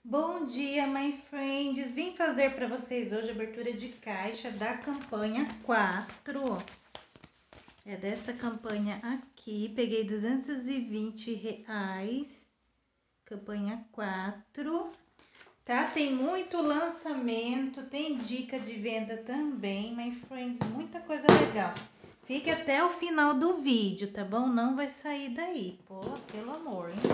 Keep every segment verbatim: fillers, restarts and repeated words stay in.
Bom dia, my friends! Vim fazer para vocês hoje a abertura de caixa da campanha quatro. É dessa campanha aqui. Peguei duzentos e vinte reais. Campanha quatro. Tá? Tem muito lançamento, tem dica de venda também, my friends. Muita coisa legal. Fique até o final do vídeo, tá bom? Não vai sair daí, pô, pelo amor, hein?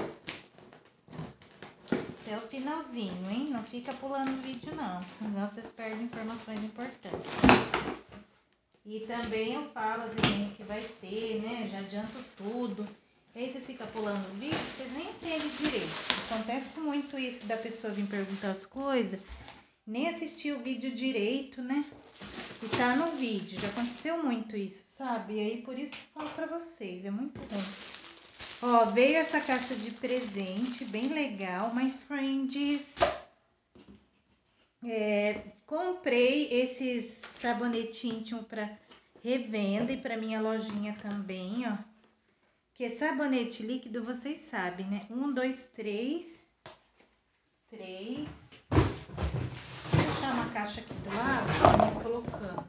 Até o finalzinho, hein? Não fica pulando o vídeo, não. Senão vocês perdem informações importantes. E também eu falo as resenhas que vai ter, né? Já adianto tudo. E aí vocês ficam pulando o vídeo, vocês nem entendem direito. Acontece muito isso da pessoa vir perguntar as coisas, nem assistir o vídeo direito, né? E tá no vídeo. Já aconteceu muito isso, sabe? E aí por isso que eu falo pra vocês, é muito ruim. Ó, veio essa caixa de presente, bem legal, my friends. É, comprei esses sabonete íntimo para revenda e para minha lojinha também, ó. Que é sabonete líquido, vocês sabem, né? Um, dois, três. Três. Vou deixar uma caixa aqui do lado, vou colocando.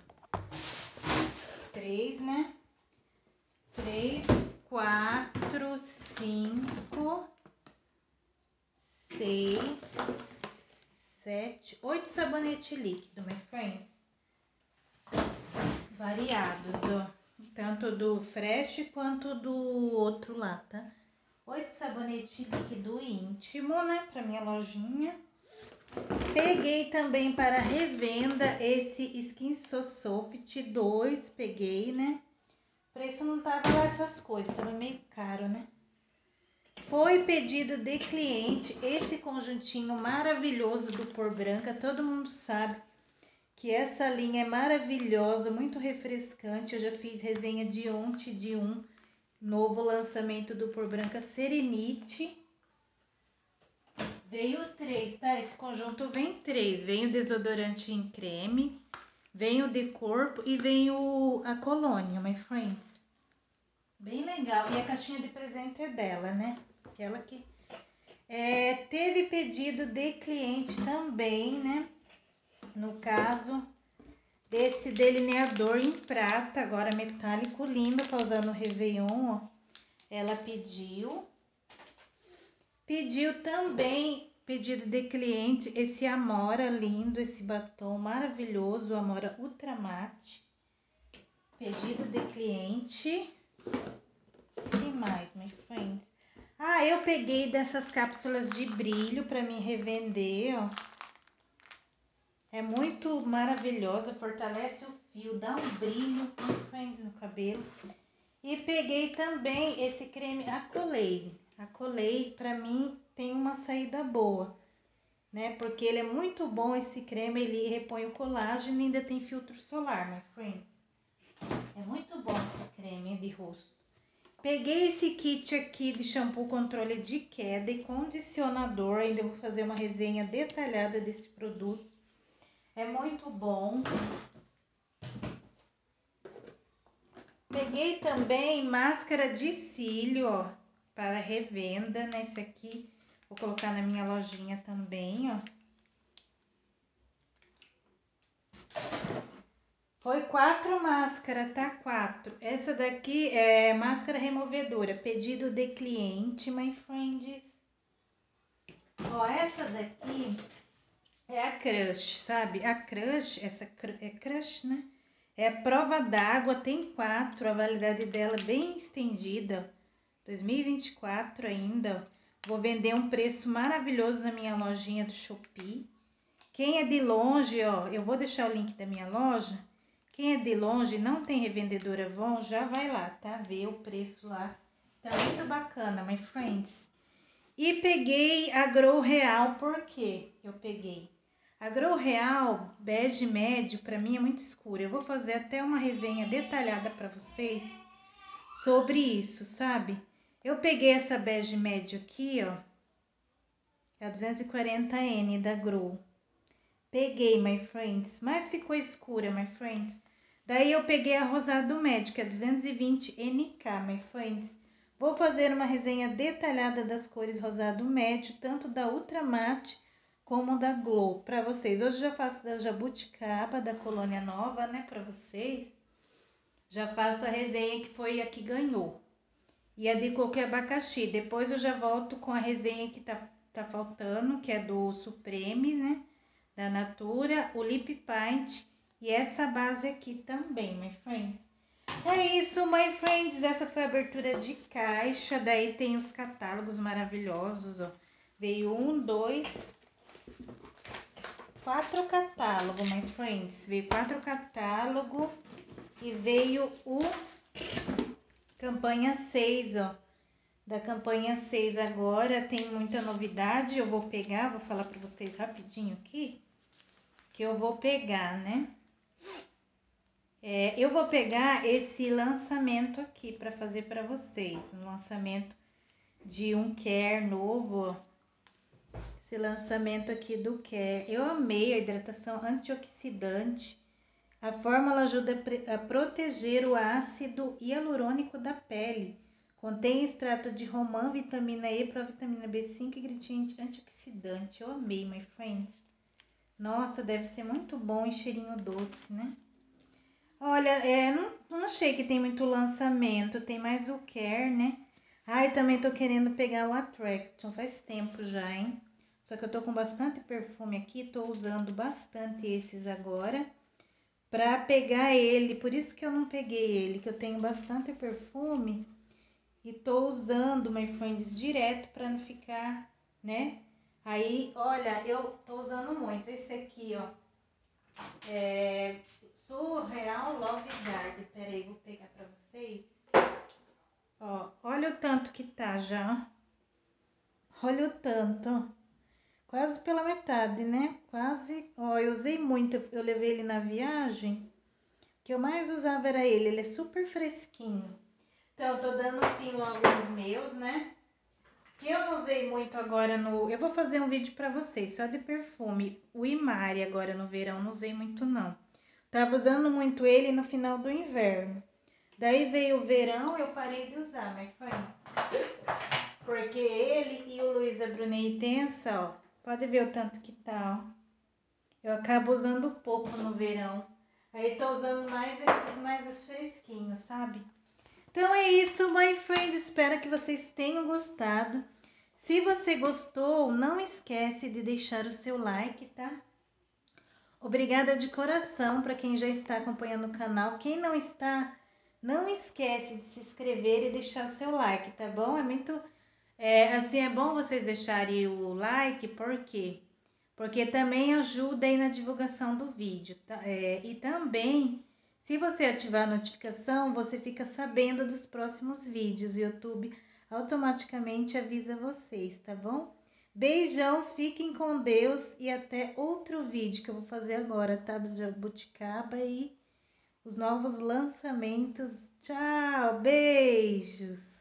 Três, né? Três, quatro, cinco, seis, sete, oito sabonete líquido, my friends. Variados, ó. Tanto do Fresh quanto do outro lá, tá? Oito sabonete líquido íntimo, né? Pra minha lojinha. Peguei também para revenda esse Skin So Soft dois. Peguei, né? O preço não tava lá essas coisas, tava meio caro, né? Foi pedido de cliente esse conjuntinho maravilhoso do Por Branca. Todo mundo sabe que essa linha é maravilhosa, muito refrescante. Eu já fiz resenha de ontem de um novo lançamento do Por Branca Serenite. Veio três, tá? Esse conjunto vem três. Vem o desodorante em creme, vem o de corpo e vem o, a colônia, my friends. Bem legal. E a caixinha de presente é dela, né? Aquela que... É, teve pedido de cliente também, né? No caso, desse delineador em prata, agora metálico lindo, pra usar no Réveillon, ó. Ela pediu. Pediu também, pedido de cliente, esse Amora lindo, esse batom maravilhoso, Amora Ultra Matte. Pedido de cliente. O que mais, my friends? Ah, eu peguei dessas cápsulas de brilho pra me revender, ó. É muito maravilhosa, fortalece o fio, dá um brilho, my friends, no cabelo. E peguei também esse creme Acolei. Acolei, pra mim, tem uma saída boa, né? Porque ele é muito bom, esse creme, ele repõe o colágeno e ainda tem filtro solar, my friends. É muito bom esse creme de rosto. Peguei esse kit aqui de shampoo controle de queda e condicionador. Ainda vou fazer uma resenha detalhada desse produto. É muito bom. Peguei também máscara de cílio, ó, para revenda, né? Esse aqui vou colocar na minha lojinha também, ó. Foi quatro máscaras, tá? Quatro. Essa daqui é máscara removedora, pedido de cliente, my friends. Ó, essa daqui é a Crush, sabe? A Crush, essa é Crush, né? É a prova d'água, tem quatro, a validade dela é bem estendida, dois mil e vinte e quatro ainda. Vou vender um preço maravilhoso na minha lojinha do Shopee. Quem é de longe, ó, eu vou deixar o link da minha loja. Quem é de longe não tem revendedora Avon, já vai lá, tá? Ver o preço lá. Tá muito bacana, my friends. E peguei a Grow Real, por quê? Eu peguei. A Grow Real, bege médio, pra mim é muito escura. Eu vou fazer até uma resenha detalhada pra vocês sobre isso, sabe? Eu peguei essa bege médio aqui, ó. É a duzentos e quarenta N da Grow. Peguei, my friends, mas ficou escura, my friends. Daí eu peguei a rosado médio, que é duzentos e vinte N K, my friends. Vou fazer uma resenha detalhada das cores rosado médio, tanto da Ultra Matte como da Glow para vocês. Hoje eu já faço da Jabuticaba, da Colônia Nova, né, para vocês. Já faço a resenha que foi a que ganhou. E a de coco e abacaxi. Depois eu já volto com a resenha que tá, tá faltando, que é do Supreme, né, da Natura, o Lip Paint e essa base aqui também, my friends. É isso, my friends, essa foi a abertura de caixa, daí tem os catálogos maravilhosos, ó. Veio um, dois, quatro catálogos, my friends, veio quatro catálogos e veio o campanha seis, ó. Da campanha seis agora tem muita novidade, eu vou pegar, vou falar pra vocês rapidinho aqui, que eu vou pegar, né? É, eu vou pegar esse lançamento aqui para fazer para vocês, um lançamento de um Care novo, esse lançamento aqui do Care. Eu amei a hidratação antioxidante, a fórmula ajuda a proteger o ácido hialurônico da pele, contém extrato de romã, vitamina E, provitamina B cinco e ingrediente antioxidante. Eu amei, my friends. Nossa, deve ser muito bom e cheirinho doce, né? Olha, é, não, não achei que tem muito lançamento, tem mais o Care, né? Ai, também tô querendo pegar o Attraction, faz tempo já, hein? Só que eu tô com bastante perfume aqui, tô usando bastante esses agora pra pegar ele, por isso que eu não peguei ele, que eu tenho bastante perfume e tô usando, my friends, direto pra não ficar, né? Aí, olha, eu tô usando muito esse aqui, ó, é... Surreal Love Guard. Peraí, vou pegar pra vocês. Ó, olha o tanto que tá já. Olha o tanto. Quase pela metade, né? Quase. Ó, eu usei muito. Eu levei ele na viagem. O que eu mais usava era ele. Ele é super fresquinho. Então, eu tô dando fim logo nos meus, né? Que eu não usei muito agora no... Eu vou fazer um vídeo pra vocês, só de perfume. O Imari agora no verão, não usei muito não. Tava usando muito ele no final do inverno. Daí veio o verão, eu parei de usar, my friends. Porque ele e o Luisa Brunet Intensa, ó. Pode ver o tanto que tá, ó. Eu acabo usando pouco no verão. Aí tô usando mais esses mais fresquinhos, sabe? Então é isso, my friends. Espero que vocês tenham gostado. Se você gostou, não esquece de deixar o seu like, tá? Obrigada de coração para quem já está acompanhando o canal. Quem não está, não esquece de se inscrever e deixar o seu like, tá bom? É muito, é, assim, é bom vocês deixarem o like, por quê? Porque também ajuda aí na divulgação do vídeo, tá? É, e também, se você ativar a notificação, você fica sabendo dos próximos vídeos. O YouTube automaticamente avisa vocês, tá bom? Beijão, fiquem com Deus e até outro vídeo que eu vou fazer agora, tá? Do Jabuticaba e os novos lançamentos. Tchau, beijos!